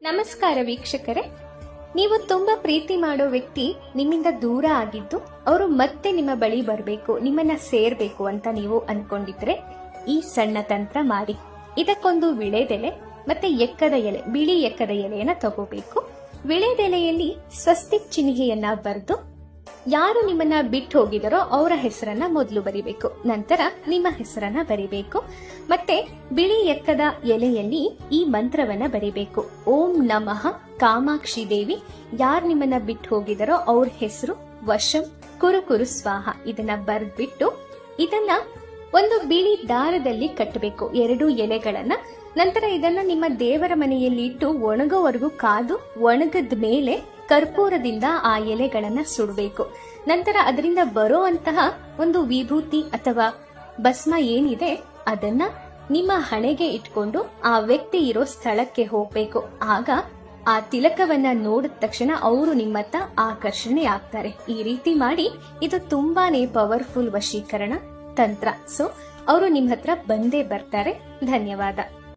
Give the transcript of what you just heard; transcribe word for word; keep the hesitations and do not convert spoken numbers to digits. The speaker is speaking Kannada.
ನಮಸ್ಕಾರ ವೀಕ್ಷಕರೇ, ನೀವು ತುಂಬಾ ಪ್ರೀತಿ ಮಾಡೋ ವ್ಯಕ್ತಿ ನಿಮ್ಮಿಂದ ದೂರ ಆಗಿದ್ದು ಅವರು ಮತ್ತೆ ನಿಮ್ಮ ಬಳಿ ಬರಬೇಕು, ನಿಮ್ಮನ್ನ ಸೇರ್ಬೇಕು ಅಂತ ನೀವು ಅನ್ಕೊಂಡಿದ್ರೆ ಈ ಸಣ್ಣ ತಂತ್ರ ಮಾಡಿ. ಇದಕ್ಕೊಂದು ವಿಳೆದೆಲೆ ಮತ್ತೆ ಎಕ್ಕದ ಎಲೆ, ಬಿಳಿ ಎಕ್ಕದ ಎಲೆಯನ್ನ ತಗೋಬೇಕು. ವಿಳೆದೆಲೆಯಲ್ಲಿ ಸ್ವಸ್ತಿಕ್ ಚಿಹ್ನೆಯನ್ನ ಬರೆದು ಯಾರು ನಿಮ್ಮನ್ನ ಬಿಟ್ಟು ಹೋಗಿದಾರೋ ಅವರ ಹೆಸರನ್ನ ಮೊದಲು ಬರಿಬೇಕು, ನಂತರ ನಿಮ್ಮ ಹೆಸರನ್ನ ಬರಿಬೇಕು. ಮತ್ತೆ ಬಿಳಿ ಎಕ್ಕದ ಎಲೆಯಲ್ಲಿ ಈ ಮಂತ್ರವನ್ನ ಬರಿಬೇಕು. ಓಂ ನಮಃ ಕಾಮಾಕ್ಷಿ ದೇವಿ, ಯಾರು ನಿಮ್ಮನ್ನ ಬಿಟ್ಟು ಹೋಗಿದಾರೋ ಅವ್ರ ಹೆಸರು ವಶಂ ಕುರು ಕುರು ಸ್ವಾಹ. ಇದನ್ನ ಬರ್ದ್ಬಿಟ್ಟು ಇದನ್ನ ಒಂದು ಬಿಳಿ ದಾರದಲ್ಲಿ ಕಟ್ಟಬೇಕು, ಎರಡು ಎಲೆಗಳನ್ನ. ನಂತರ ಇದನ್ನ ನಿಮ್ಮ ದೇವರ ಮನೆಯಲ್ಲಿ ಇಟ್ಟು ಒಣಗೋವರೆಗೂ ಕಾದು ಒಣಗದ ಮೇಲೆ ಕರ್ಪೂರದಿಂದ ಆ ಎಲೆಗಳನ್ನ ಸುಡಬೇಕು. ನಂತರ ಅದರಿಂದ ಬರುವಂತಹ ಒಂದು ವಿಭೂತಿ ಅಥವಾ ಭಸ್ಮ ಏನಿದೆ ಅದನ್ನ ನಿಮ್ಮ ಹಣೆಗೆ ಇಟ್ಕೊಂಡು ಆ ವ್ಯಕ್ತಿ ಇರೋ ಸ್ಥಳಕ್ಕೆ ಹೋಗ್ಬೇಕು. ಆಗ ಆ ತಿಲಕವನ್ನ ನೋಡಿದ ತಕ್ಷಣ ಅವರು ನಿಮ್ಮತ್ತ ಆಕರ್ಷಣೆ ಆಗ್ತಾರೆ. ಈ ರೀತಿ ಮಾಡಿ, ಇದು ತುಂಬಾನೇ ಪವರ್ಫುಲ್ ವಶೀಕರಣ ತಂತ್ರ. ಸೊ ಅವರು ನಿಮ್ಮ ಹತ್ರ ಬಂದೇ ಬರ್ತಾರೆ. ಧನ್ಯವಾದ.